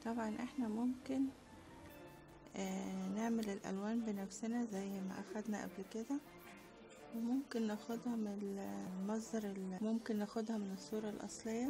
طبعا احنا ممكن نعمل الالوان بنفسنا زي ما اخدنا قبل كده، وممكن ناخدها من المصدر، ممكن ناخدها من الصورة الاصلية.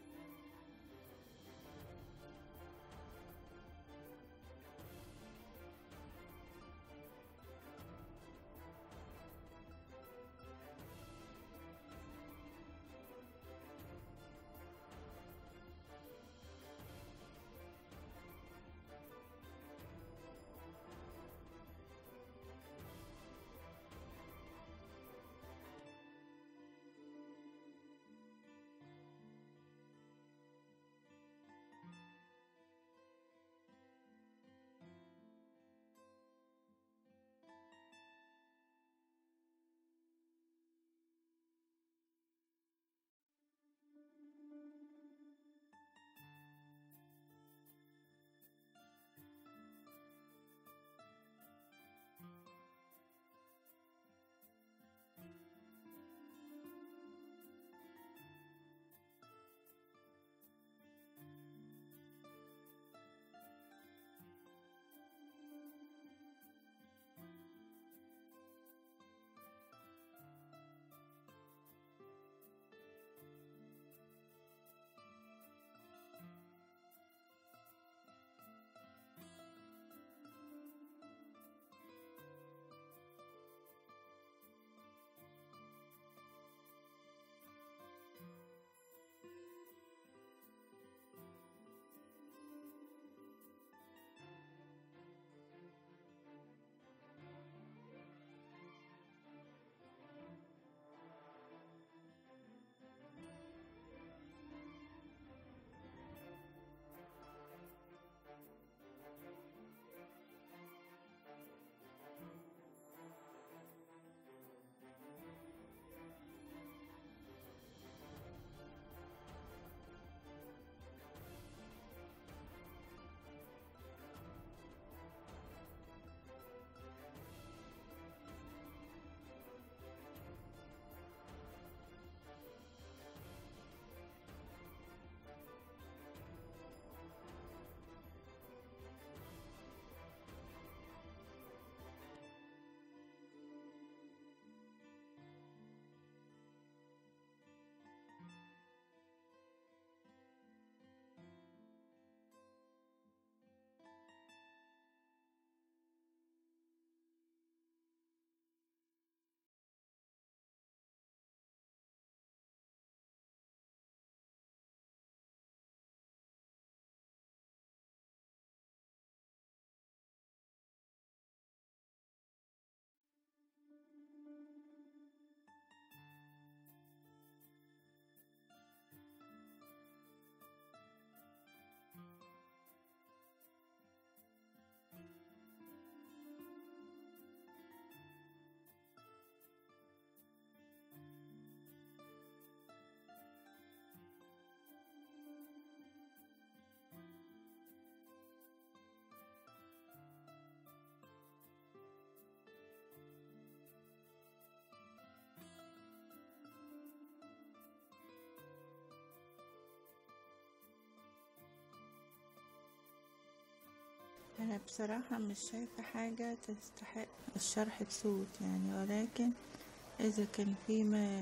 انا بصراحة مش شايفة حاجة تستحق الشرح بصوت يعني، ولكن اذا كان في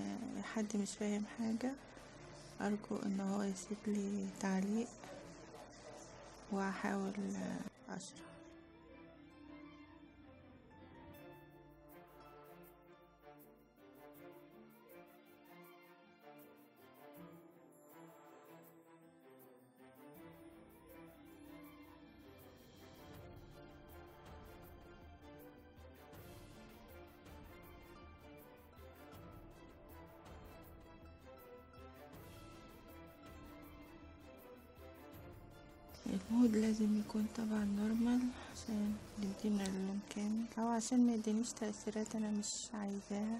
حد مش فاهم حاجة ارجو ان هو يسيب لي تعليق وهحاول اشرح. المود لازم يكون طبعا نورمال عشان يدينا اللون كامل، او عشان ما يدينيش تأثيرات انا مش عايزاها.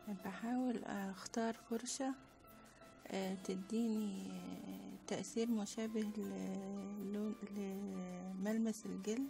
بحاول اختار فرشة تديني تأثير مشابه لملمس الجلد.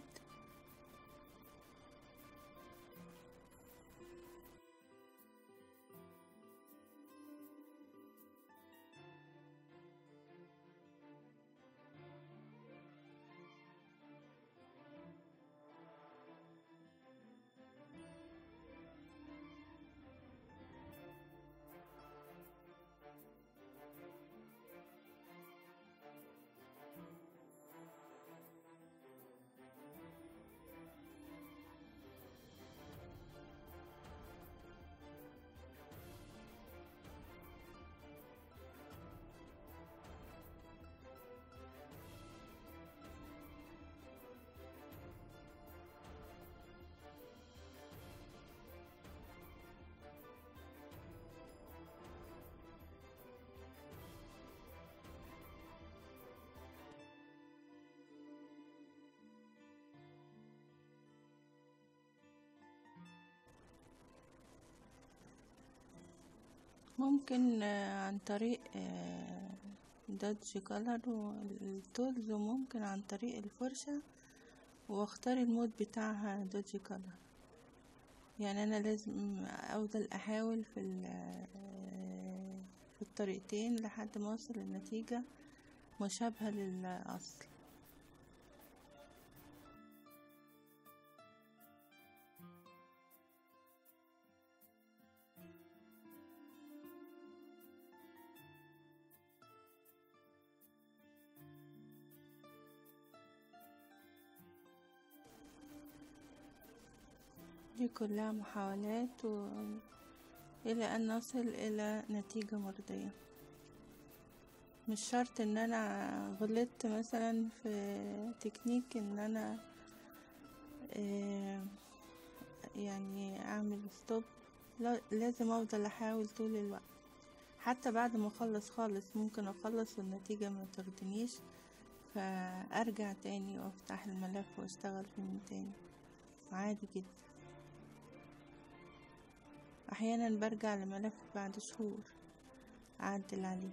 ممكن عن طريق دادج كولر والتولز، وممكن عن طريق الفرشة، واختار المود بتاعها دادج كولر. يعني انا لازم افضل احاول في الطريقتين لحد ما اوصل لنتيجة مشابهة للاصل. دي كلها محاولات إلى أن نصل إلى نتيجة مرضية. مش شرط إن أنا غلطت مثلا في تكنيك إن أنا يعني أعمل ستوب، لازم أفضل أحاول طول الوقت. حتى بعد ما أخلص خالص ممكن أخلص والنتيجة ما ترضنيش، فأرجع تاني وأفتح الملف وأشتغل فيه من تاني عادي جدا. احيانا برجع لملف بعد شهور اعدل عليه.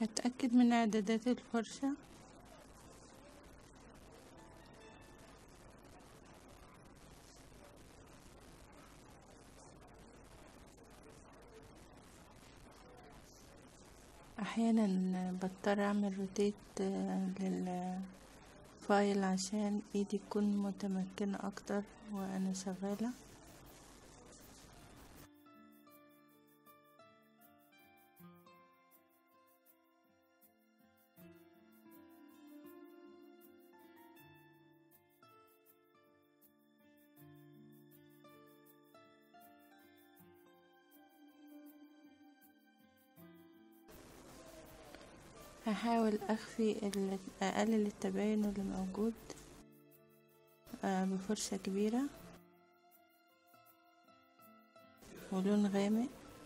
اتأكد من اعدادات الفرشة. احيانا بضطر اعمل روتيت للفايل عشان ايدي تكون متمكنة اكتر وانا شغالة. هحاول اقلل التباين اللي موجود بفرشة كبيرة ولون غامق.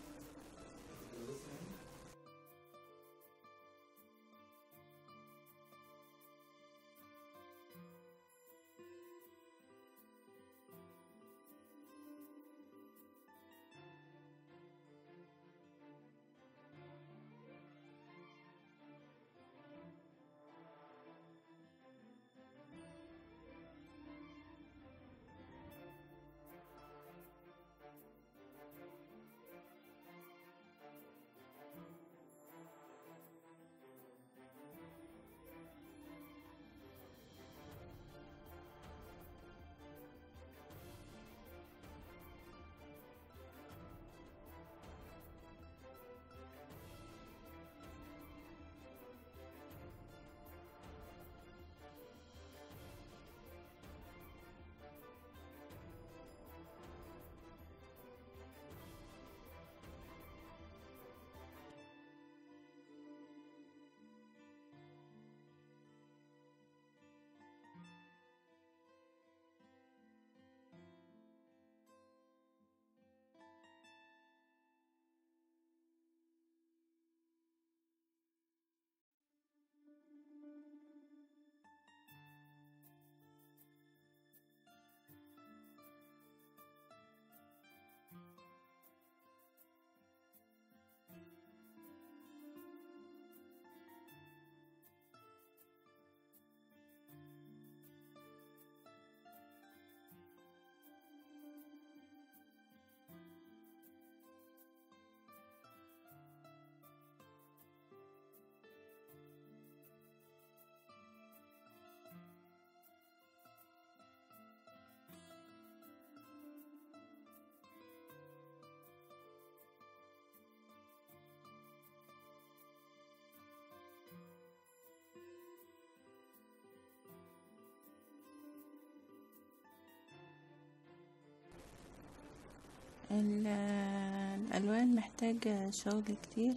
الألوان محتاجة شغل كتير.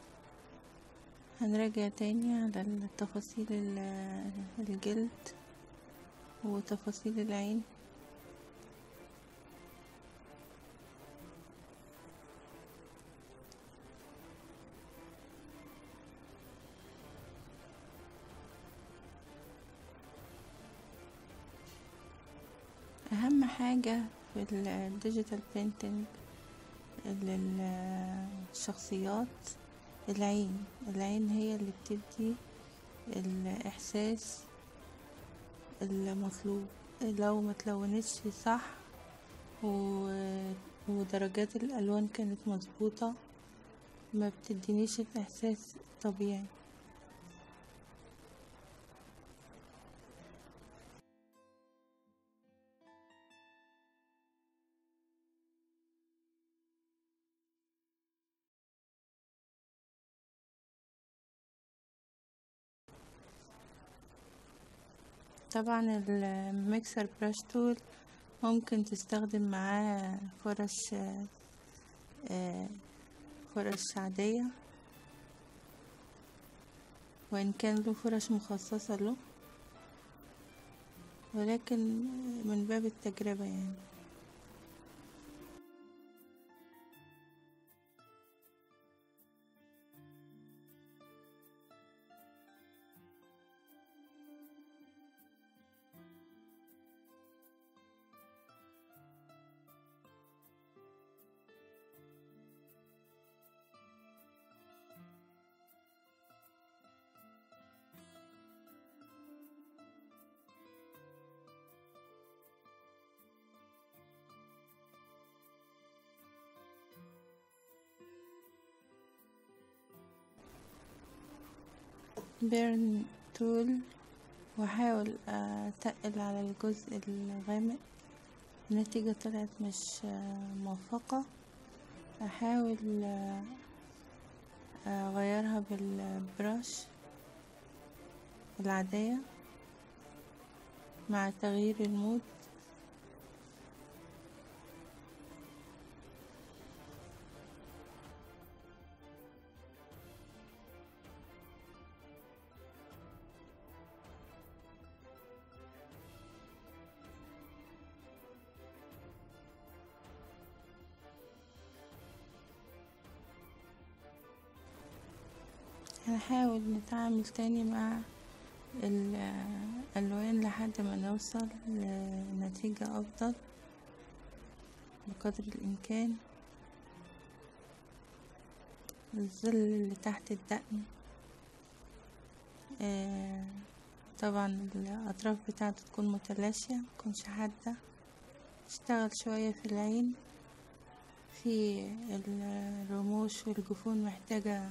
هنراجع تاني على التفاصيل الجلد وتفاصيل العين. أهم حاجة في الديجيتال بينتينج للشخصيات العين هي اللي بتدي الإحساس المطلوب. لو ما تلونتش صح ودرجات الألوان كانت مظبوطة ما بتدينيش الإحساس الطبيعي. طبعا الميكسر براش تول ممكن تستخدم معاه فرش عادية، وإن كان له فرش مخصصة له، ولكن من باب التجربة يعني. بيرن تول، واحاول اتقل على الجزء الغامق. النتيجة طلعت مش موفقة، احاول اغيرها بالبراش العادية مع تغيير المود. هنحاول نتعامل تاني مع الألوان لحد ما نوصل لنتيجة أفضل بقدر الإمكان. الظل اللي تحت الدقن طبعا الأطراف بتاعته تكون متلاشية، متكونش حادة. اشتغل شوية في العين، في الرموش والجفون محتاجة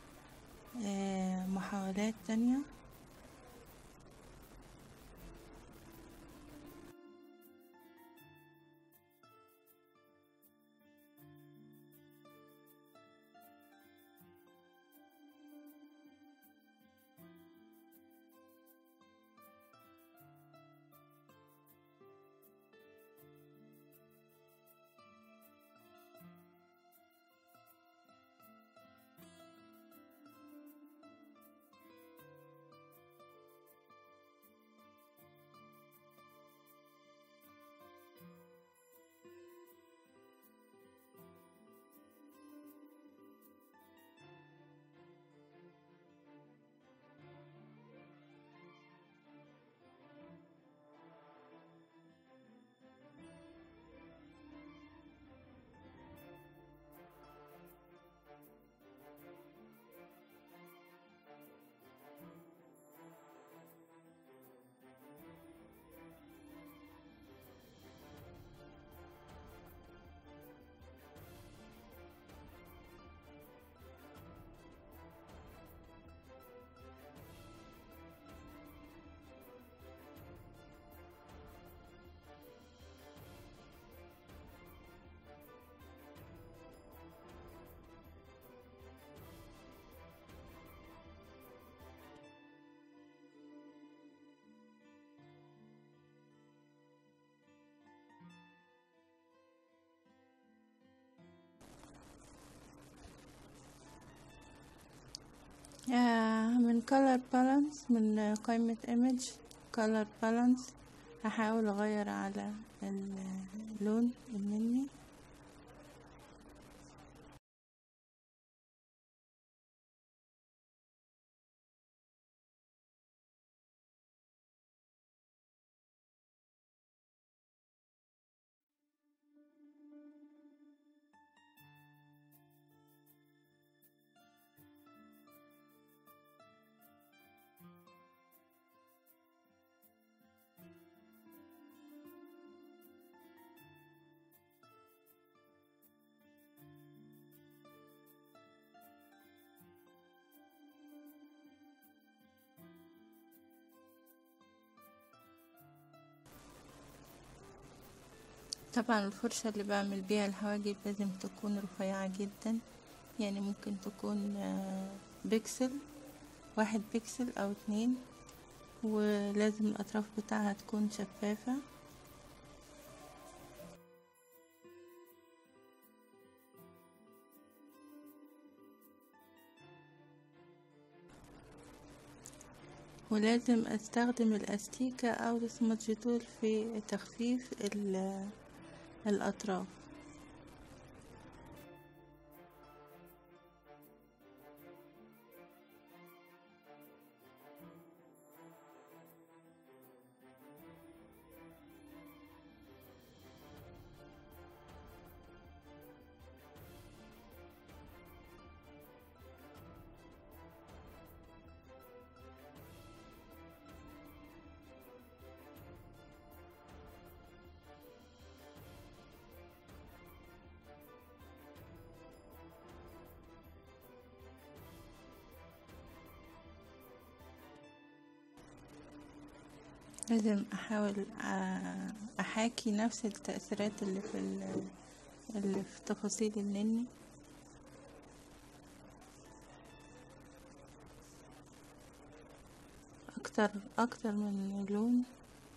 محاولات تانية. من color balance، من قائمة image color balance، هحاول اغير على اللون المني. طبعا الفرشة اللي بعمل بيها الحواجب لازم تكون رفيعة جدا، يعني ممكن تكون بيكسل، 1 بيكسل أو 2، ولازم الأطراف بتاعها تكون شفافة. ولازم استخدم الاستيكة او السمادج تول في تخفيف الاطراف. لازم احاول احاكي نفس التأثيرات اللي في تفاصيل النني. اكتر من لون.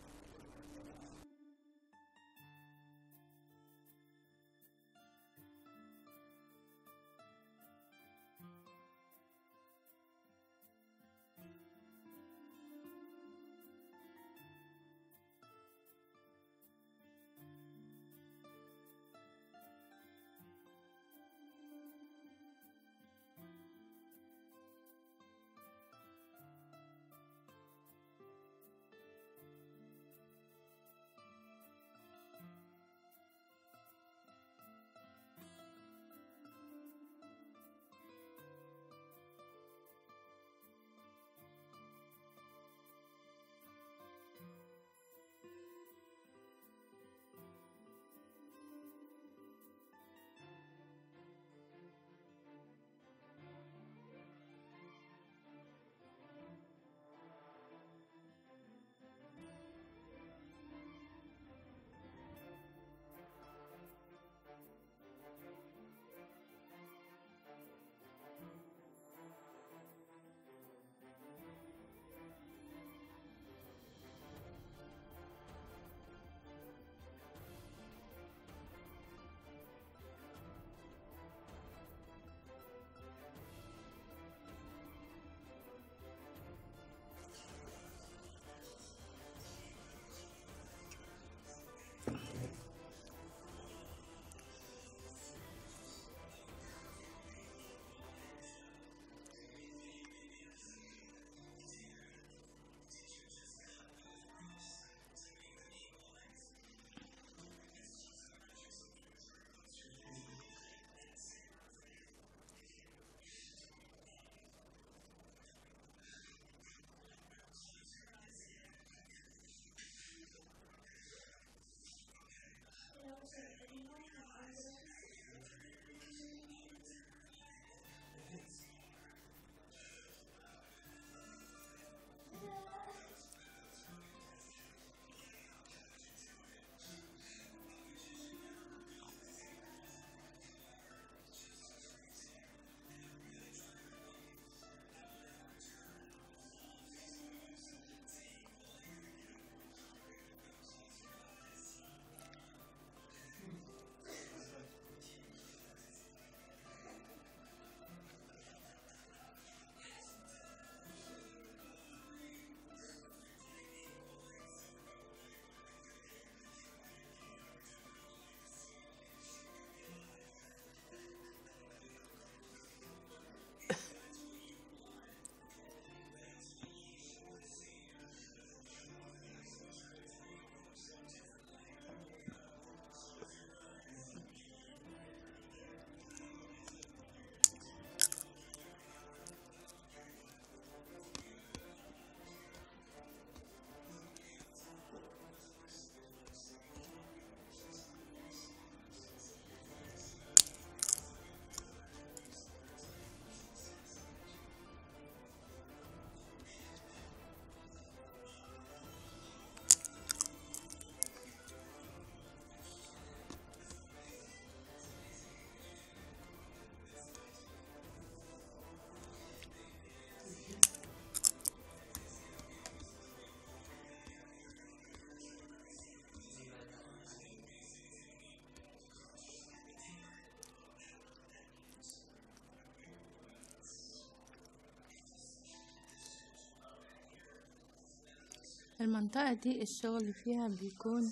المنطقة دي الشغل فيها بيكون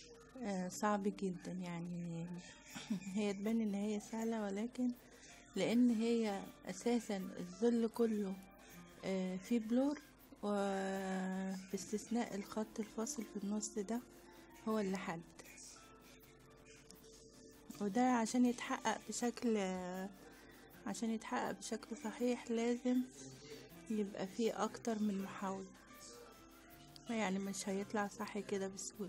صعب جدا، يعني هي تبان ان هي سهلة، ولكن لان هي اساسا الظل كله فيه بلور، وباستثناء الخط الفاصل في النص ده هو اللي حد، وده عشان يتحقق بشكل صحيح لازم يبقى فيه اكتر من محاولة، يعني مش هيطلع صح كده بسهولة.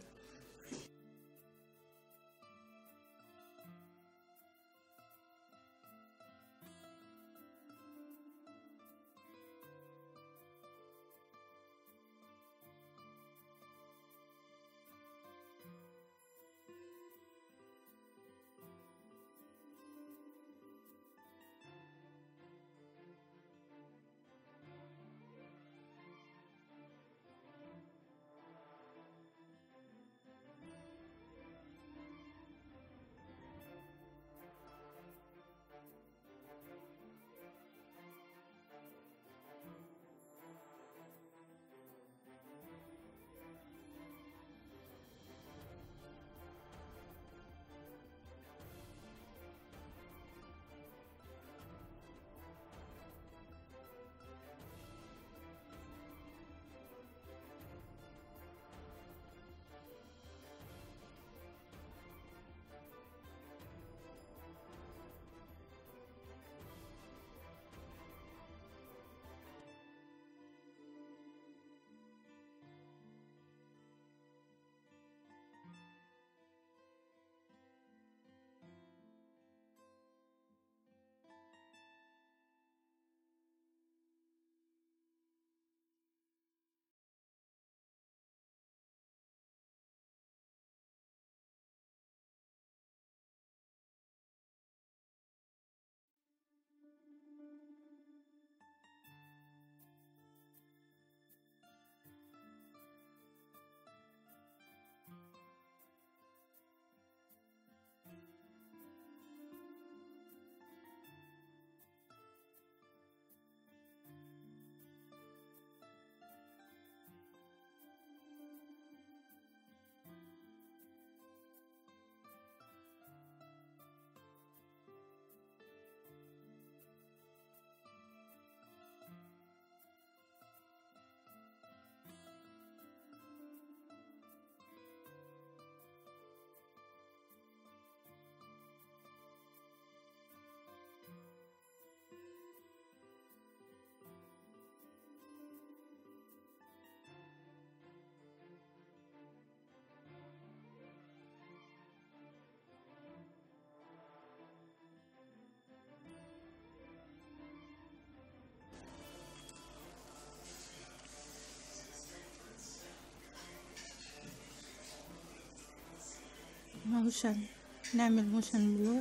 موشن، نعمل موشن بلور،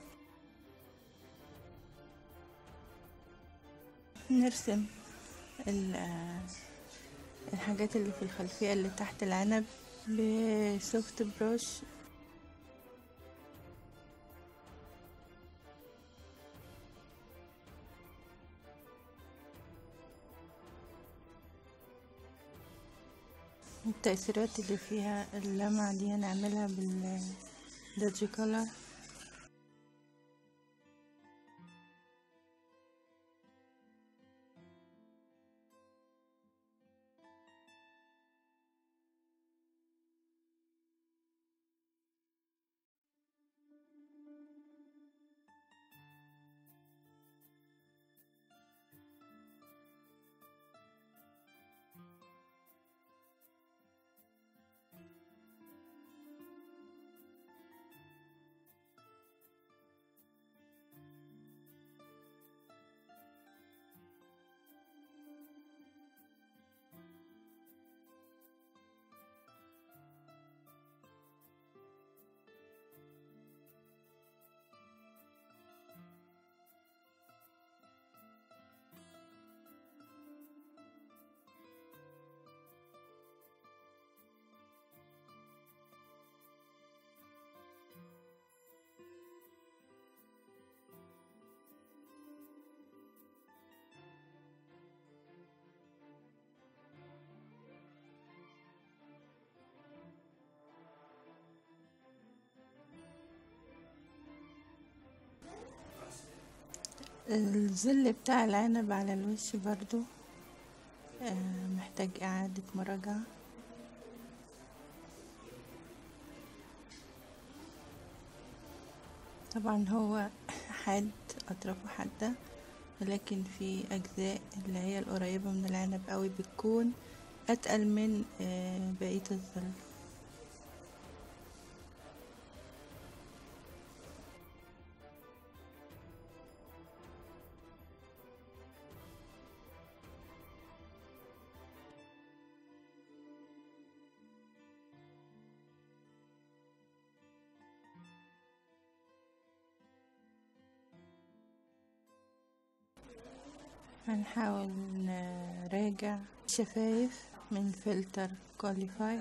نرسم الحاجات اللي في الخلفية اللي تحت العنب بسوفت بروش. التأثيرات اللي فيها اللمعة دي هنعملها بالداجي كولر. الظل بتاع العنب على الوش برضو محتاج إعادة مراجعة. طبعا هو حاد، أطرافه حادة، ولكن في أجزاء اللي هي القريبة من العنب قوي بتكون أتقل من بقية الظل. هنحاول نراجع شفايف من فلتر كواليفاي.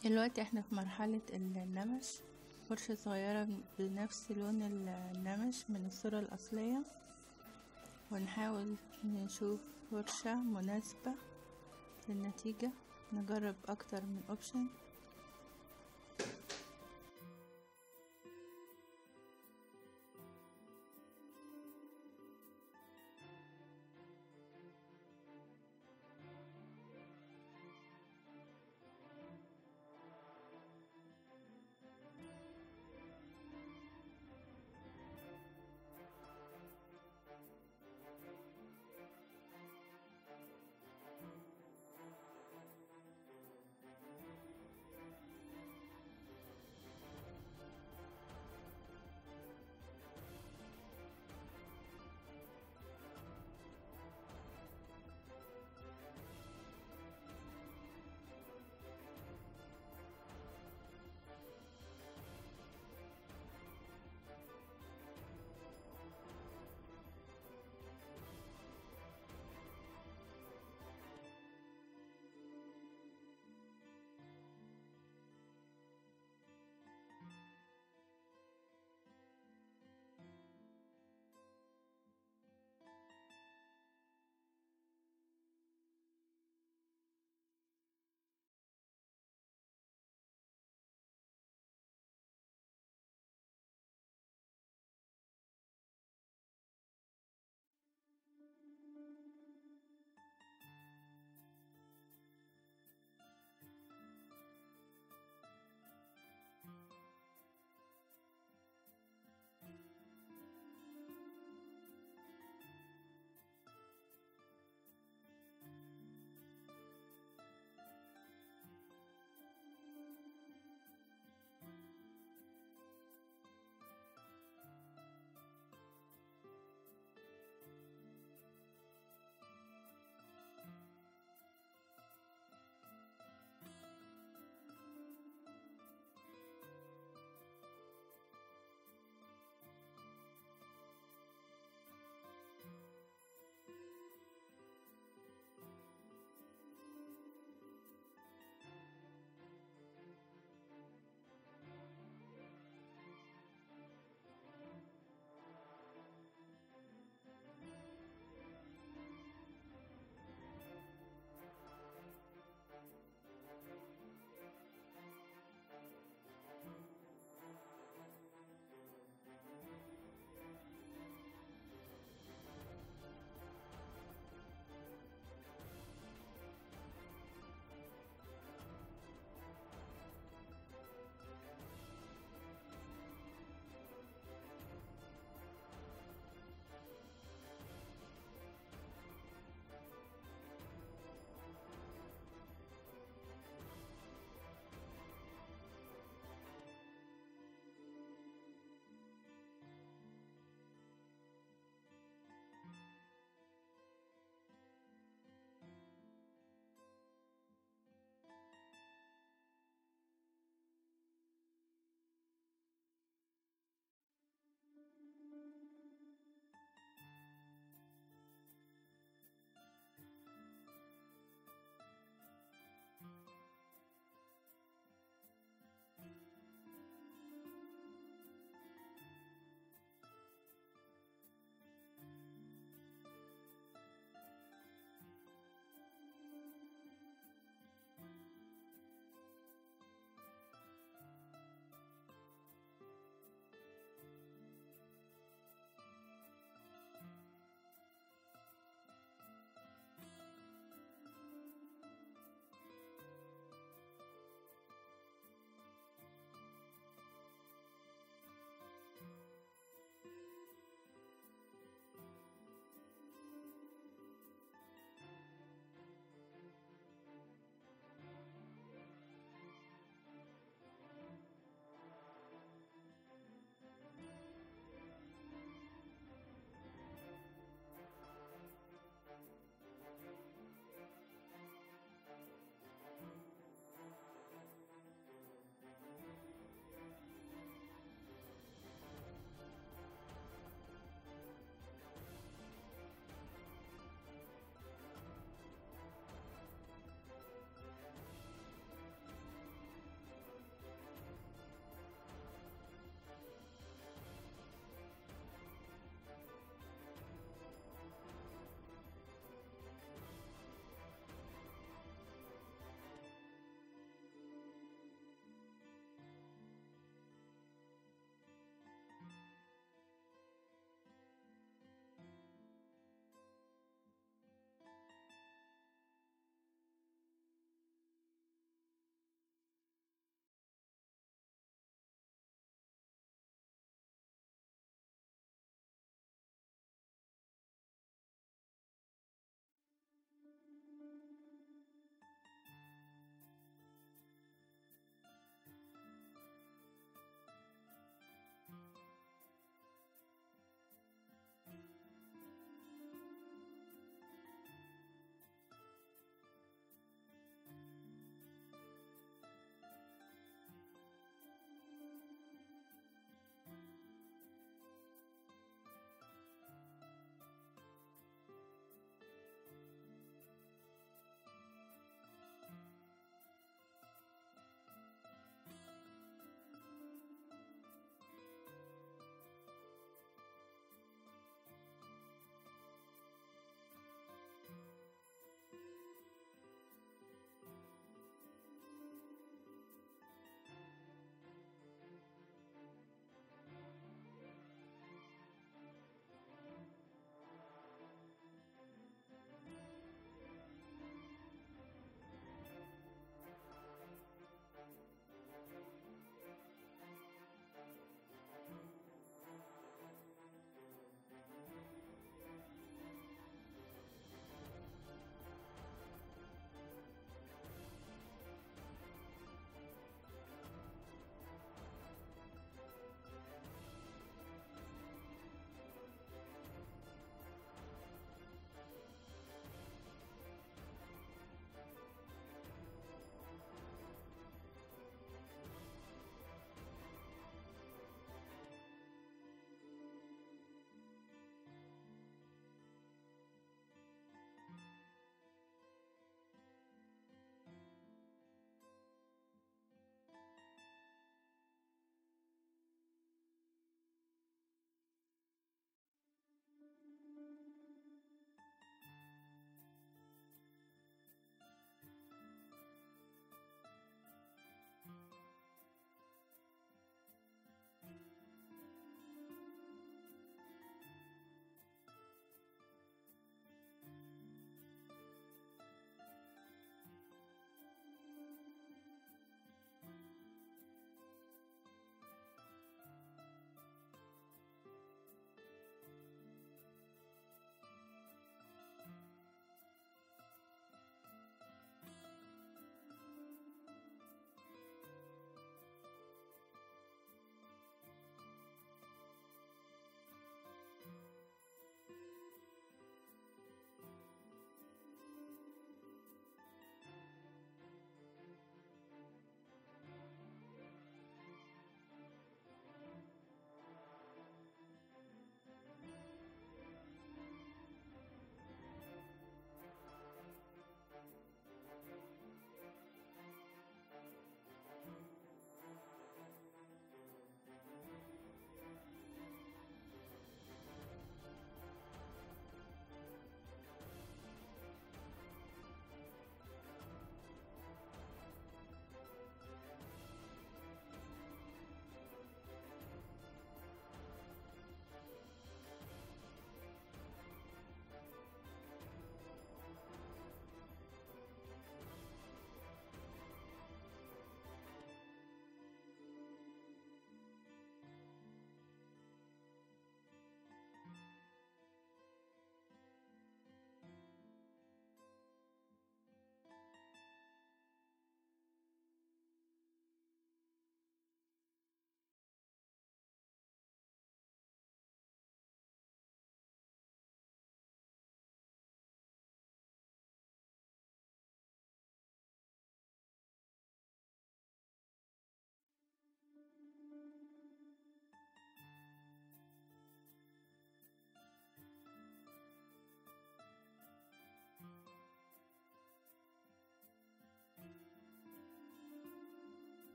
دلوقتي احنا في مرحلة النمش. فرشة صغيرة بنفس لون النمش من الصورة الأصلية، ونحاول نشوف فرشة مناسبة للنتيجة. نجرب أكتر من اوبشن.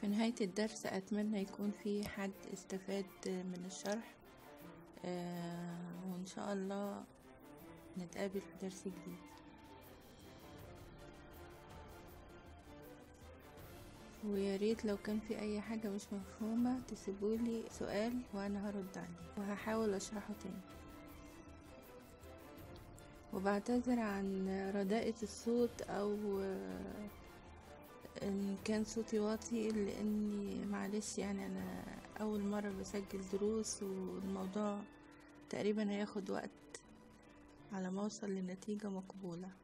في نهاية الدرس أتمنى يكون في حد استفاد من الشرح، وإن شاء الله نتقابل في درس جديد. ويا ريت لو كان في أي حاجة مش مفهومة تسيبولي سؤال وأنا هرد عليه وهحاول أشرحه تاني. وبعتذر عن رداءة الصوت أو إن كان صوتي واطي، لأني معلش يعني أنا أول مرة بسجل دروس، والموضوع تقريبا هياخد وقت على ما أوصل لنتيجة مقبولة.